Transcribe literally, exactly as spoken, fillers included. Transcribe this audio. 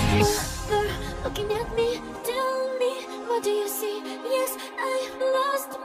Mother, looking at me, tell me, what do you see? Yes, I'm lost.